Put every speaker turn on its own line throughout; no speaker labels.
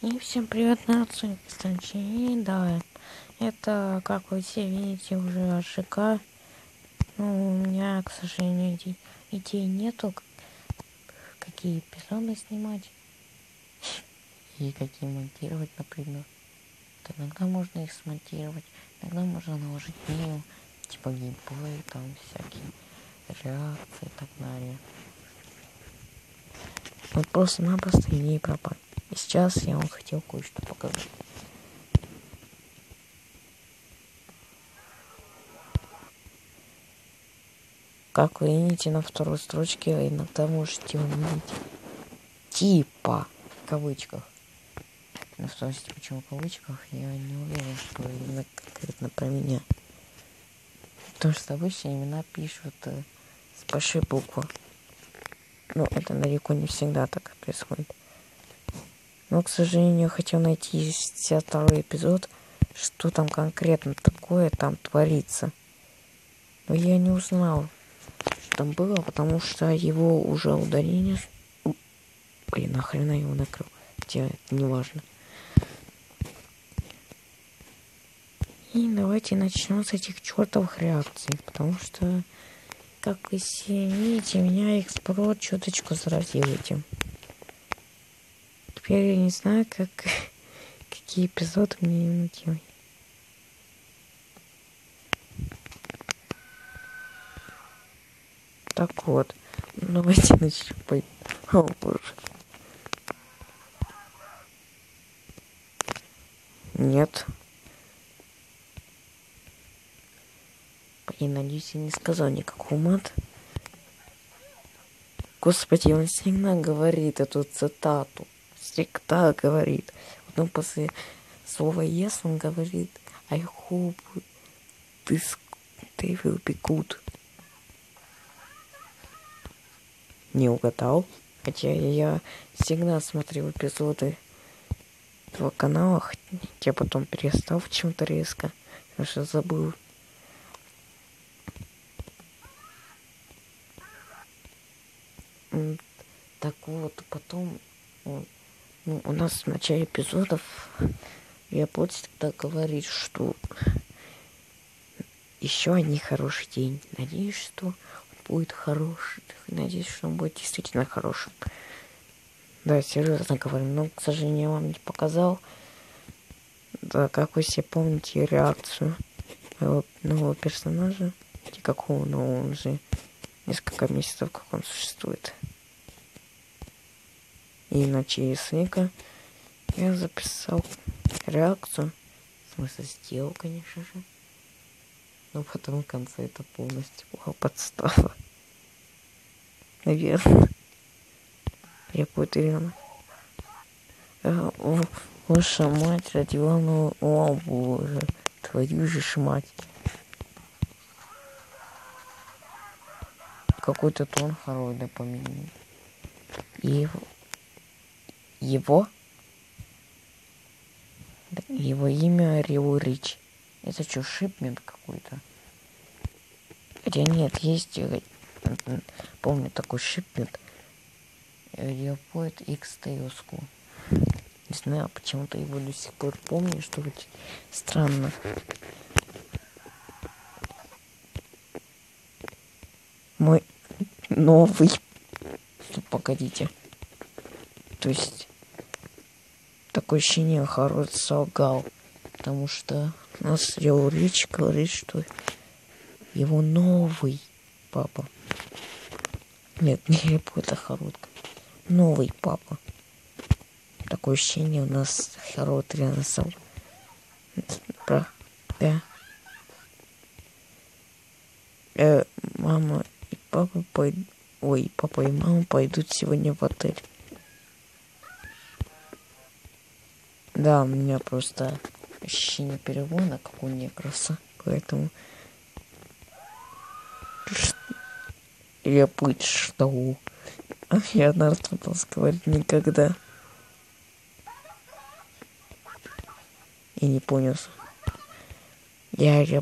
И всем привет, нация, кстати. И да, это, как вы все видите, уже АШК. Ну, у меня, к сожалению, идей нету, какие эпизоды снимать и какие монтировать, например. То иногда можно их смонтировать, иногда можно наложить видео, типа геймплей, там всякие реакции и так далее. Вот просто-напросто идеи пропали. И сейчас я вам хотел кое-что показать. Как вы видите, на второй строчке иногда можете увидеть типа в кавычках. На второй степени почему в кавычках, я не уверен, что именно конкретно про меня. Потому что обычно имена пишут с большой буквы. Но это далеко не всегда так происходит. Но, к сожалению, я хотел найти 62-й эпизод, что там конкретно такое там творится. Но я не узнал, что там было, потому что его уже удалили. Блин, нахрена я его накрыл? Хотя это не важно. И давайте начнем с этих чертовых реакций, потому что, как вы все видите, меня эксплорт чуточку заразил этим. Теперь я не знаю, какие эпизоды мне ему делать. Так вот, давайте начнем. О боже. Нет. Блин, надеюсь, я не сказал никакого мата. Господи, он всегда говорит эту цитату. Всегда говорит. Потом после слова yes он говорит I hope this day will be good. Не угадал. Хотя я всегда смотрел эпизоды этого канала. Я потом перестал почему-то резко. Потому что забыл. Так вот, потом у нас в начале эпизодов я буду всегда говорить, что еще один хороший день. Надеюсь, что он будет хороший. Надеюсь, что он будет действительно хорошим. Да, серьезно говорю, но, к сожалению, я вам не показал. Да, как вы все помните реакцию моего нового персонажа. И какого нового, он же несколько месяцев, как он существует. И на ЧСВК я записал реакцию. В смысле, сделал, конечно же. Но потом в конце это полностью была подстава. Наверное. Я какой-то реально. Ваша мать родила, ну, о боже, твою же ж мать. Какой-то тон хороший поменял. И его имя Рио Рич. Это что, шипмент какой-то? Хотя нет, есть, помню такой шипмент. Реопоет X Теоску. Не знаю, почему-то его до сих пор помню, что очень странно. Мой новый... Погодите. То есть... Такое ощущение, Харод солгал. Потому что у нас Рио Рич говорит, что его новый папа. Нет, не Реопоет, а Харод. Новый папа. Такое ощущение у нас Харод реально сам. Да. Мама и папа папа и мама пойдут сегодня в отель. Да, у меня просто ощущение перевода, как у некраса. Поэтому... Я быть что? Я научился говорить никогда. И не понял. Я не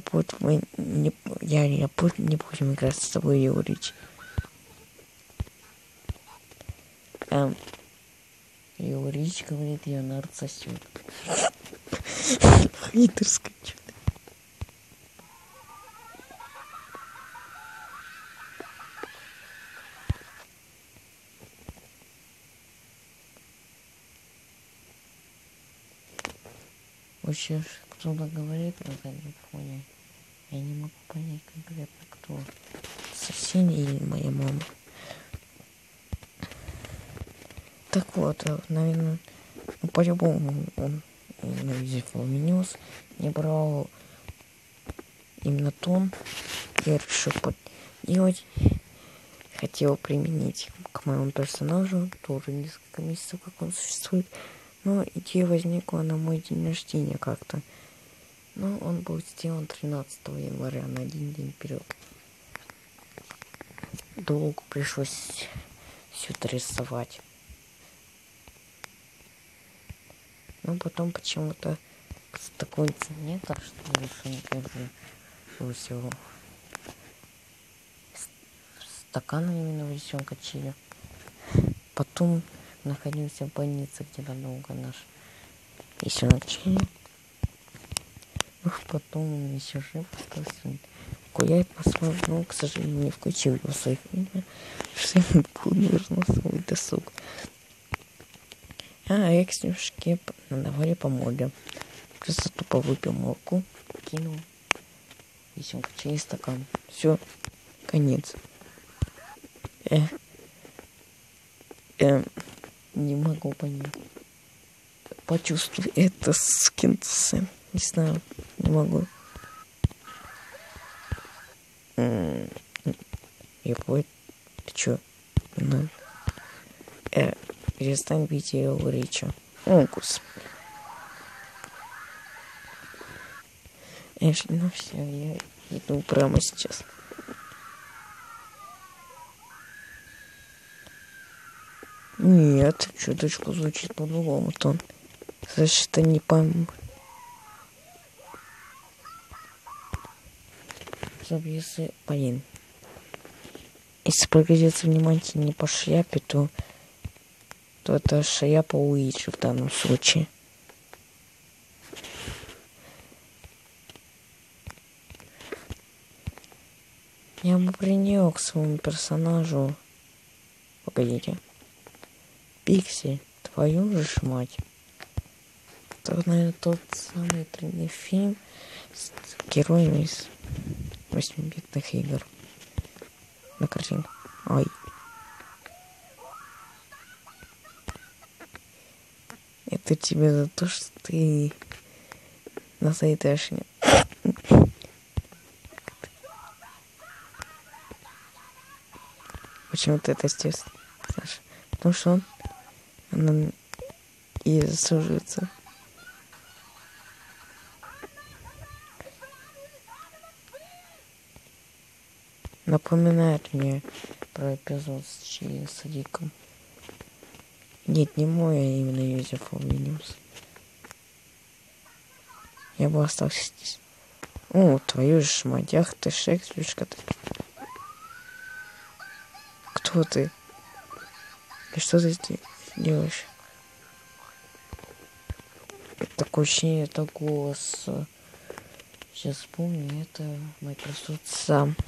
будем играть с тобой, Юрич. у Рич говорит, Леонард сосет. Хейтерское чудо. Вообще, кто-то говорит на заднем фоне. Я не могу понять конкретно, кто. Соседи или моя мама. Так вот, наверное, по-любому он именно Useful News не брал именно тон. Я решил поделать. Хотел применить к моему персонажу. Тоже несколько месяцев, как он существует. Но идея возникла на мой день рождения как-то. Но он был сделан 13 января, на один день вперед. Долго пришлось все это рисовать. Но потом почему-то с такой цене, так что решил всего стакан именно в качели. Потом находился в больнице, где надолго наш еще на качели. Потом он еще жив остался. Гулять посмотрел, но, к сожалению, не включил его в своих видео, что ему был нужен свой досуг. А экснюшке надавали по морде. Просто тупо выпил молоко, кинул. Еще качели стакан. Все, конец. Не могу понять. Почувствуй это с Кинтусом. Не знаю, не могу. Я понял. Ты чё? Ну. Перестань бить его речи. О, господи. Ну все, я иду прямо сейчас. Нет, чуточку звучит по-другому тон. Значит, это не пойму. Если, блин. Если пригодится внимание не по шляпе, то это шляпа Уиджи в данном случае. Я бы принял к своему персонажу. Погодите. Пикси, твою же ж мать. Это, наверное, тот самый трудный фильм с героями из 8-битных игр. На картинку. Ой. Это тебе за то, что ты на Сайташне. Почему ты это сделал, Саша? Потому что он и заслуживается. Напоминает мне про эпизод с Садиком. Нет, не мой, а именно Useful News. Я бы остался здесь. О, твою ж мать, ах ты, Шекспиршка ты. Кто ты? И что ты здесь делаешь? Такое ощущение, это голос. Сейчас вспомню, это Microsoft сам.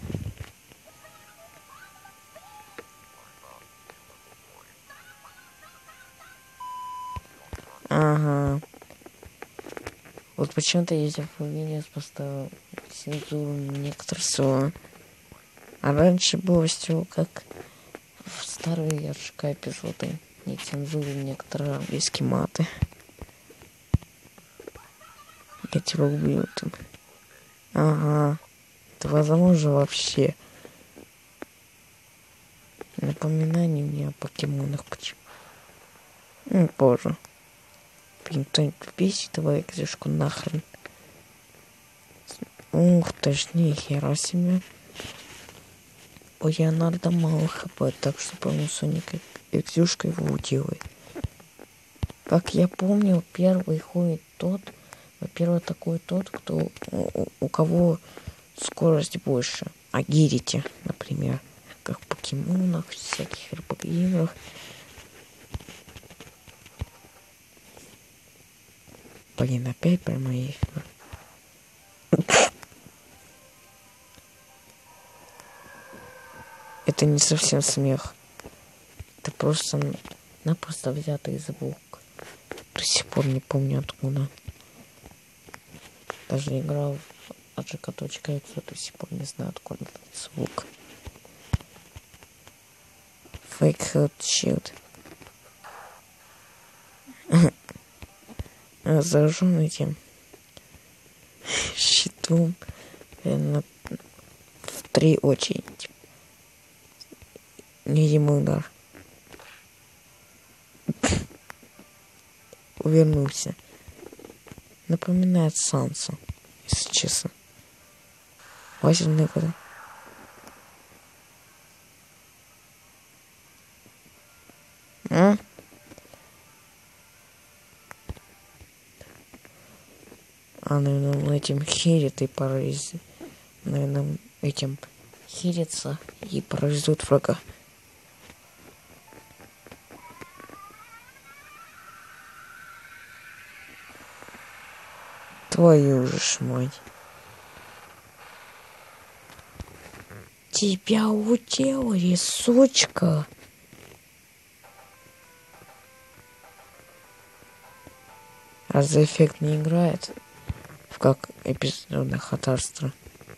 Ага. Вот почему-то Useful News поставил цензуру некоторых слов. А раньше было все как в старые РШК эпизоды. Не цензуру некоторые английские маты. Я тебя убью там. Ага. Это возможно вообще. Напоминание мне о покемонах. Почему? Ну, позже. Блин, кто-нибудь бесит, давай книжку нахрен. Ух ты ж, нихера себе. У Леонарда мало хп, так что, по-моему, Соник Экзюшка его уделает. Как я помню, первый ходит тот, во-первых, такой тот, кто у кого скорость больше. Агилити, например, как в покемонах, всяких РПГ-играх. Блин, опять про мои. Это не совсем смех. Это просто взятый звук. До сих пор не помню откуда. Даже играл в AJK.exe, до сих пор не знаю откуда этот звук. Fake Head Shield. Заражен этим щитом в 3 очереди. Невидимый удар. Увернулся. Напоминает Сансу, если честно. Лазерный вода. Наверное, он этим херит и парализует. Наверное, этим херится и парализует врага. Твою же ж мать. Тебя уделали, сучка. А за эффект не играет? Как эпизодах от Астра.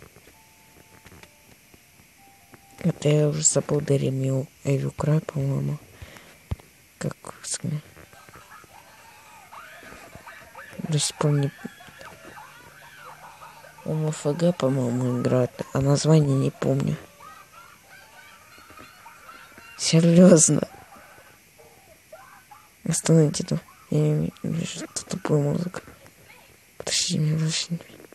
Это я уже забыл Даремил Эвил Край, по-моему. Как сказать. До сих пор не... МФГ, по-моему, играет, а название не помню. Серьезно. Остановите это. Я не вижу тупую музыку. Подожди меня, подожди.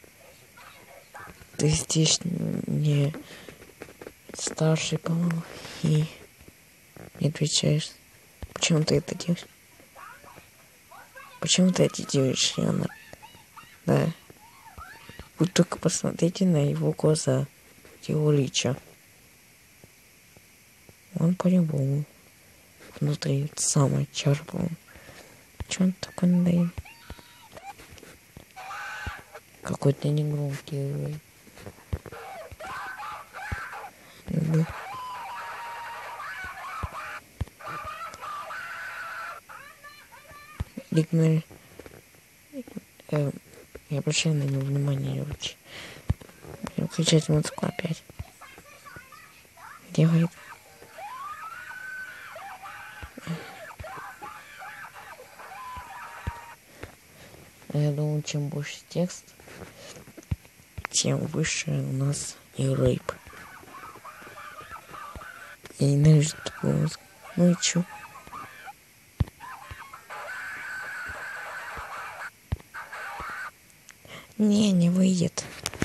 Ты здесь не старший, по-моему, и не отвечаешь. Почему ты это делаешь? Почему ты это делаешь, Яна? Да. Вы только посмотрите на его глаза, его лича. Он по-любому внутри самый чарбон. Чё он такой надоел? Какой-то негромкий рой. Да. Игнори. Я обращаю на него внимание, очень. Включать музыку опять. Делает. Я думаю, чем больше текст, тем выше у нас и рейп. Я ненавижу такую музыку. Ну и чё? Не выйдет.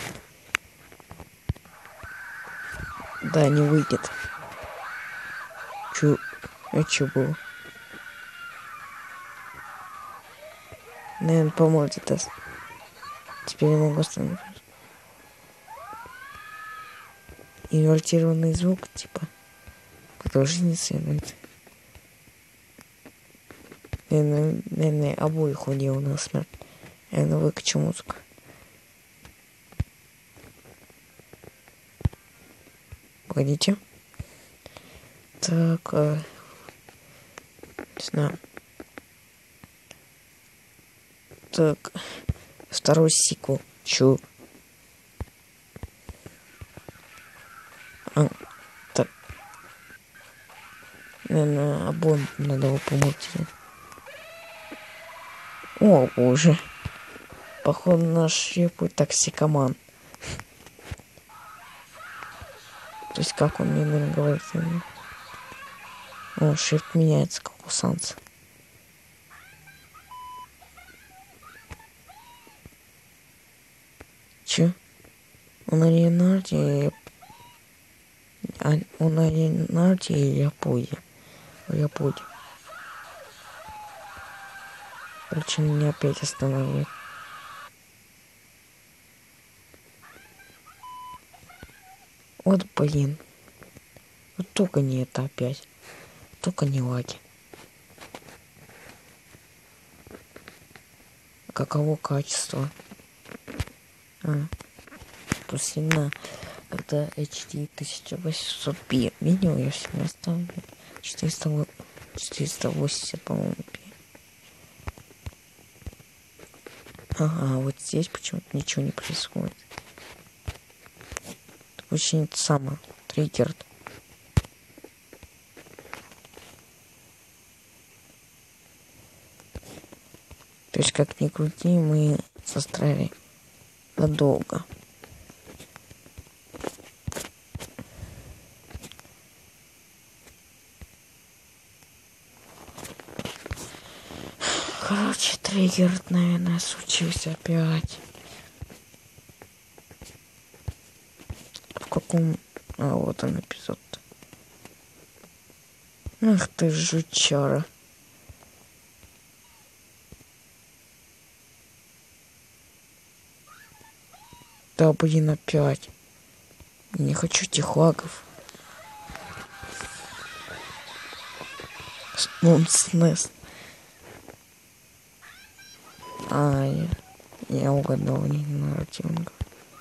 Да, не выйдет. Чё? А чё было? Наверное, поможет это. Теперь я могу остановить. Инвертированный звук, типа. Продолжение следует. Наверное, обоих удел на смерть. Я выкачу музыку. Погодите. Так, не знаю. Так, второй сиквел. Чё? Так. Наверное, обоим надо его помочь. О, боже. Походу, наш репут токсикоман. То есть, как он мне, наверное, говорит. О, шрифт меняется, как у Санса. Чё? Он на Леонарде... Он на Леонарде или Яподе? Яподе. Причем меня опять останавливает. Вот блин. Вот только не это опять. Только не лаги. Каково качество? После когда HD 1800p видео я всегда ставлю 480, по-моему, p. Ага, вот здесь почему-то ничего не происходит. Это очень это самое триггер. То есть, как ни крути, мы застряли надолго. Короче, триггер, наверное, случился опять. В каком... А, вот он эпизод. Ах ты жучара. Да, блин, опять. Не хочу этих лагов. Нонснес. Я угадал, не нарративно.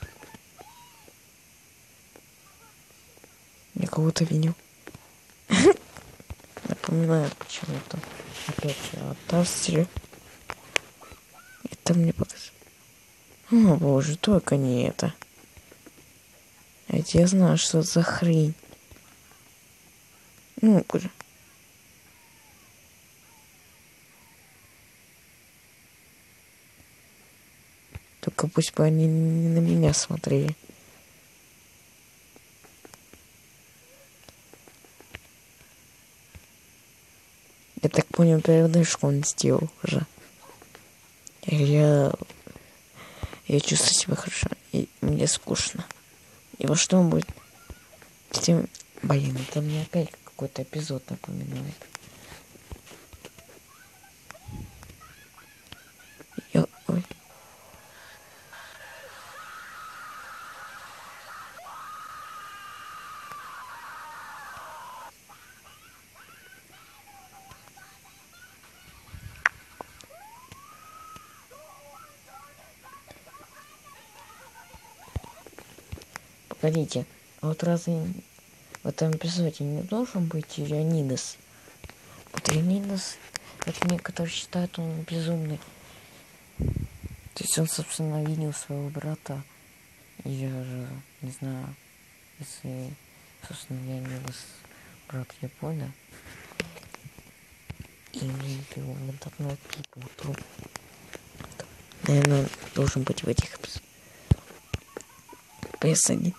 Я кого-то видел. Напоминает почему-то. Опять о Тастере. Это мне показалось. О боже, только не это. А я знаю, что за хрень. Ну, куда? Только пусть бы они не на меня смотрели. Я так понял, передышку он сделал уже. Я чувствую себя хорошо. И мне скучно. И во что он будет? Блин, это мне опять какой-то эпизод напоминает. Ой. Погодите, а вот разве в этом эпизоде не должен быть Леонидас? Вот Леонидас, как некоторые считают, он безумный. То есть он, собственно, видел своего брата. Я же не знаю, если, собственно, Леонидас брат Япония. И его в интернет кипнул труп. Наверное, должен быть в этих эпизодах. PS1.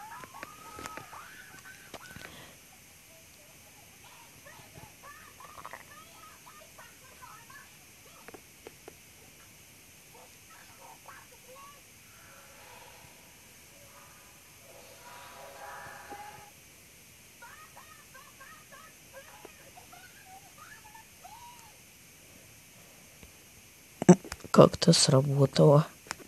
Как-то сработало.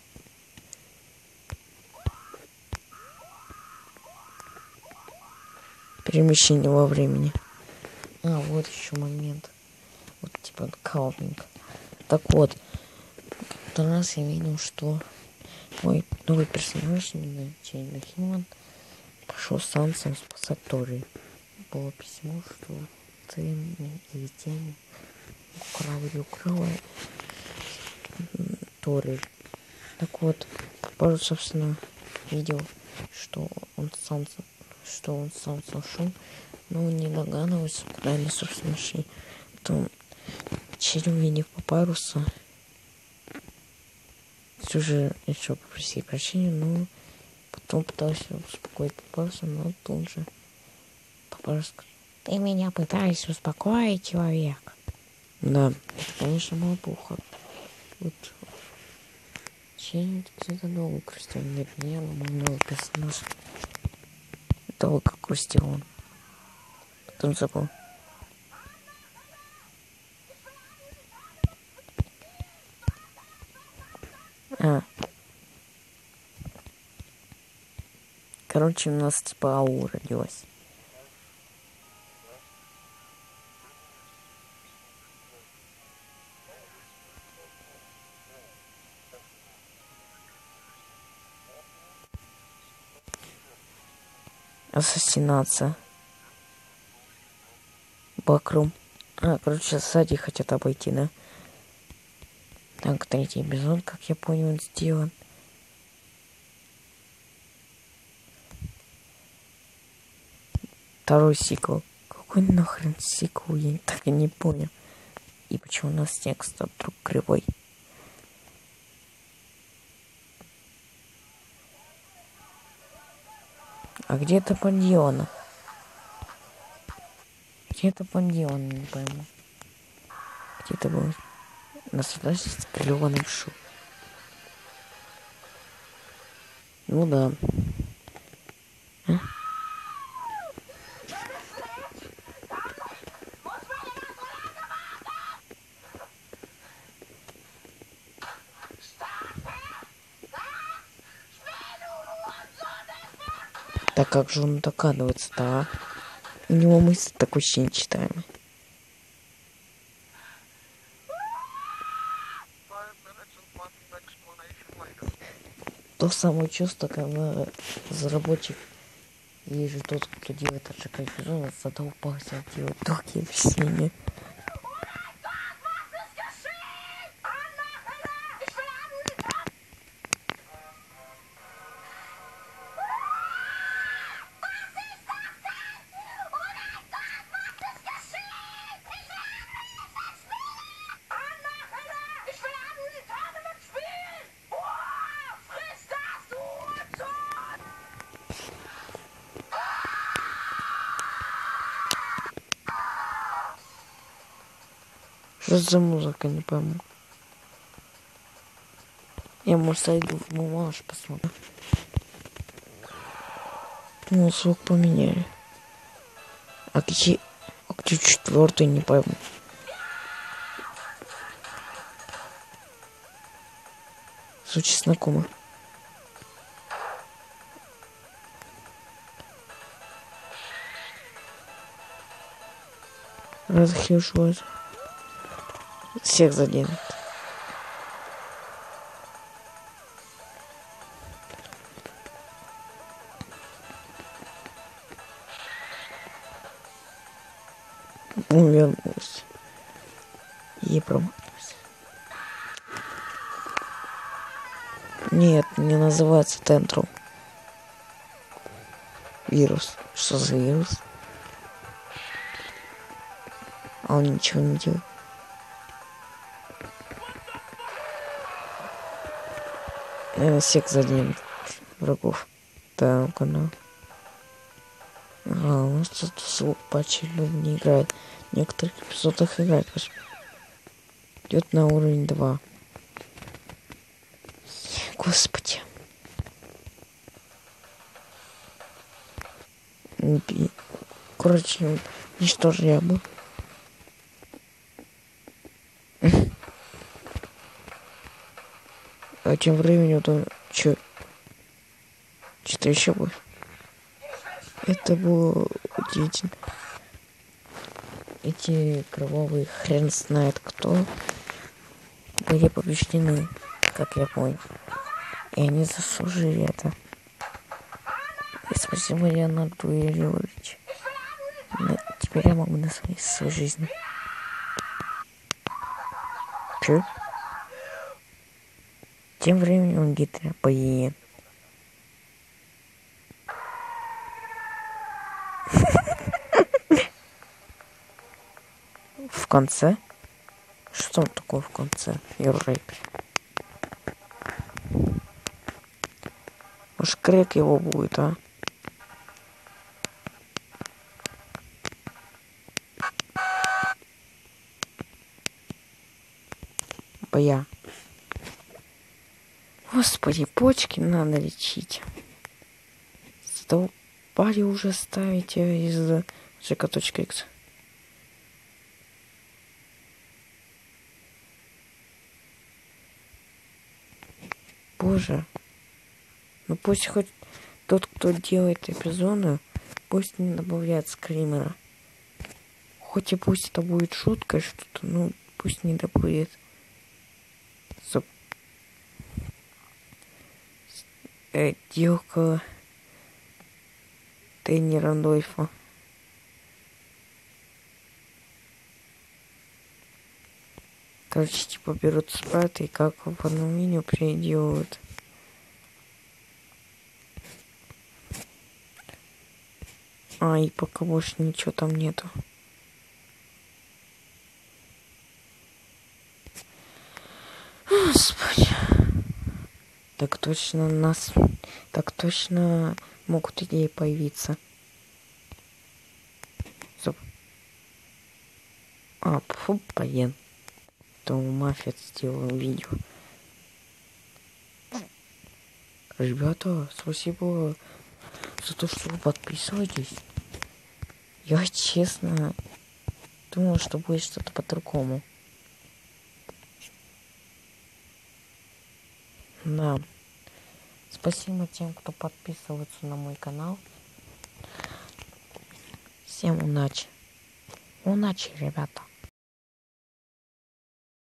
Перемещение во времени. Вот еще момент. Вот типа каунинг. Так вот, как-то раз я видел, что мой новый персонаж, именно Чейна Химан, пошел с Сансом спасать Тори. Было письмо, что ты или тень украла Тори. Так вот, пару, собственно, видел, что он сам сошел, но не догадывался, куда они, собственно, шли. Потом, увидев Папаруса, все же решил попросить прощения, но потом пытался успокоить Папаруса, но тут же Папарус сказал: ты меня пытаешься успокоить, человек. Да, это, конечно, было плохо. Вот Чейн где-то долго крестил. Нет, не мой новый персонаж. Долго крестил он. Потом забыл. Короче, у нас типа ау родилась. Ассасинация. Бакрум. Короче, сзади хотят обойти, да? Так, третий эпизод, как я понял, он сделан. Второй сиквел. Какой нахрен сиквел? Я так и не понял. И почему у нас текст вдруг кривой? А где это подъемно? Где это подъемно, не пойму. Где это было? Наслаждайся клеваным шу. Ну да. А? Так как же он докадывается-то, а? У него мысль так вообще не читаемая. То самое чувство, когда разработчик и же тот, кто делает АЖК эпизод, задолбался делать долгие объяснения. Что за музыка, не пойму. Я, может, зайду в мамаш посмотрю. Ну, звук поменяли. А где четвертый, не пойму. Звучит знакомо. Разхищает. Всех заденет. Он вернулся. И промахнулся. Нет, не называется Тентрум. Вирус. Что за вирус? А он ничего не делает. Всех заденет врагов. Так, канал. Ага, у нас тут звук поочередно не играет. В некоторых эпизодах играет. Идет на уровень 2. Господи. Короче, ничтожно я был. А тем временем то что-то еще будет. Это было удивительно. Эти кровавые хрен знает кто были побеждены, как я понял. И они заслужили это. И спасибо Леонарду Ильичу. Теперь я могу наслаждаться своей жизнью. Че? Тем временем Гитлер поедет. В конце? Что такое в конце? Юрик. Уж крик его будет, а? Боя. Господи, почки надо лечить. Задолбали уже ставить из ЖК.Х. Боже. Ну пусть хоть тот, кто делает эпизоды, пусть не добавляет скримера. Хоть и пусть это будет шуткой что-то, ну пусть не добавляет. Делка Дэнни Рандольфа. Короче, типа берут спрайты и как в одном меню переделывают. И пока больше ничего там нету. Господи. Так точно могут идеи появиться. Стоп. Фу, блин. То мафия сделала видео. Ребята, спасибо за то, что вы подписываетесь. Я честно думал, что будет что-то по-другому. Да. Спасибо тем, кто подписывается на мой канал. Всем удачи. Удачи, ребята.